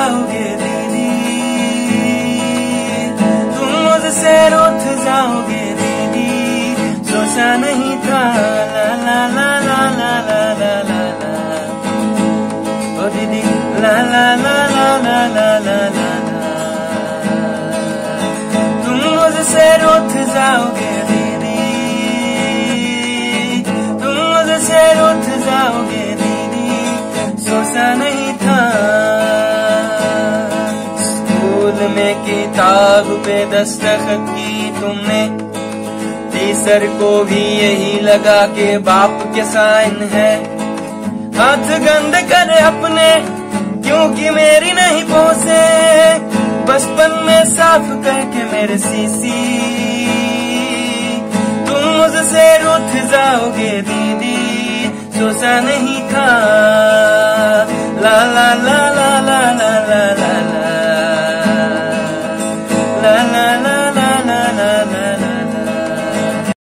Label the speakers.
Speaker 1: जाओगे दीदी, तुम मुझसे रूठ जाओगे दीदी, सोचा नहीं था। ला ला ला ला ला ला ला ला ला, ओ दीदी ला ला ला ला ला ला ला ला ला, तुम मुझसे रूठ जाओगे दीदी, तुम मुझसे रूठ जाओगे दीदी, सोचा नहीं था। स्कूल में किताब पे दस्तखत की तुमने, टीचर को भी यही लगा के बाप के साइन है। हाथ गंद करे अपने क्योंकि मेरी नहीं पहुंचे, बचपन में साफ करके मेरे सीसी, तुम मुझसे रूठ जाओगे दीदी, सोचा नहीं था। ला ला ला ला ला ला ला ला ला ला ला ला